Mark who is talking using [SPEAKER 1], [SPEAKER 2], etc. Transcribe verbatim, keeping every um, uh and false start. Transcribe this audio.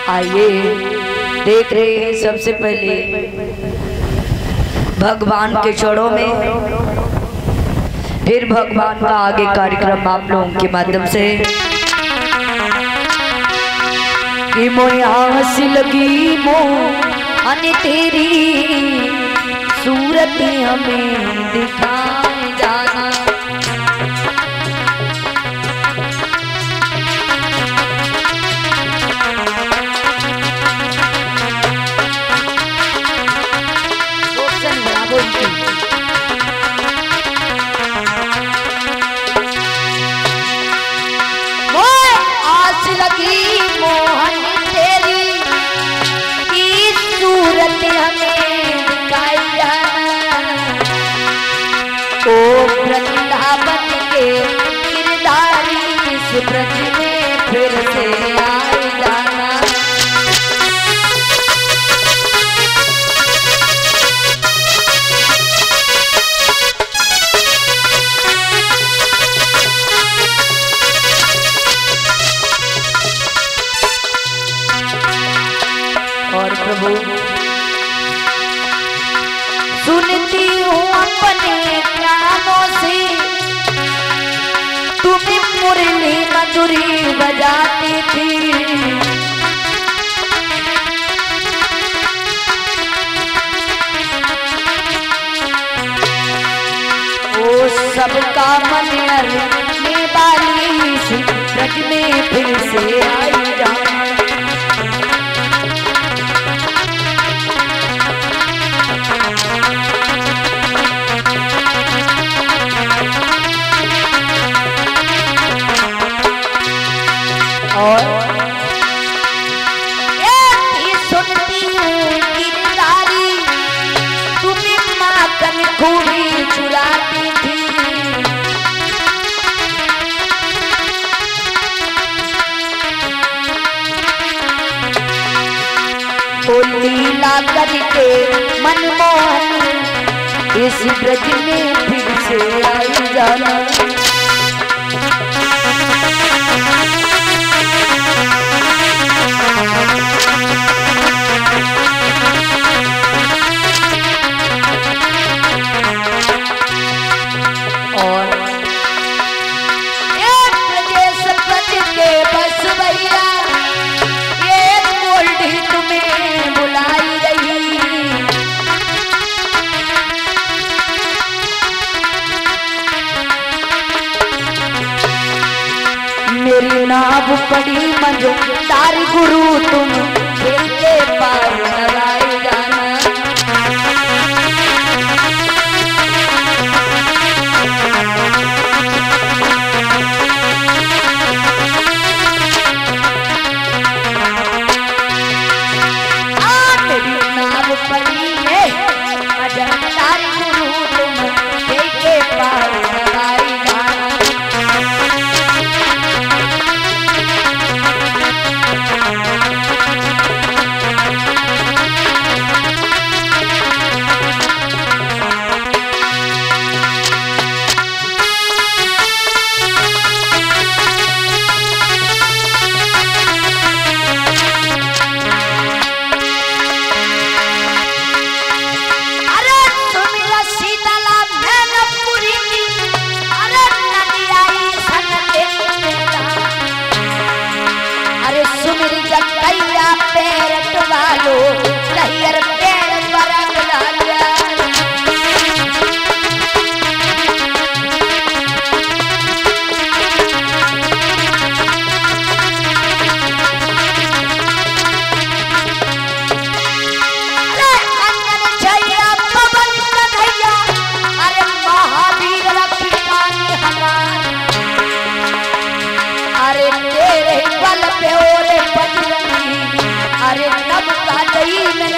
[SPEAKER 1] आइए देख रहे हैं सबसे पहले भगवान के चरणों में, फिर भगवान का आगे कार्यक्रम आप लोगों के माध्यम से। कि मोया हंसी लगी मोह अन तेरी सूरत हमें दिखाए जाना। आस लगी मोहन तेरी की सूरत हमें दिखाई जाना। ओ वृंदावन के गिरधारी इस ब्रज में फिर से आए जाना। और प्रभु सुनती हूँ अपने कानों से तुम्हें मुरली मधुरी बजाती थी। ओ सबका मन अरने वाली इस ब्रज में फिर से आई जाना। और ये सुनती हूँ गिरधारी तुम्हें मातन खूबी चुराती थी। तो लीला करके मनमोहन इस ब्रज में फिर से आई जाना। और एक प्रदेश ब्रज के बस भैया ये गोल्डी तुम्हें बुलाई रही। मेरी नाव पड़ी मझधार गुरु तुम दिल के पार लगाए जाना। पड़ी है मझधार गुरु तुम दिल के पार लगाए जाना। पेरट वालो लहियर पेड़ बरंग लालिया। अरे अंजन छैया पवन कन्हैया अरे महावीर रक्षितानी हमार। अरे तेरे बल पे ओरे बजरंगी अरे नब का दई में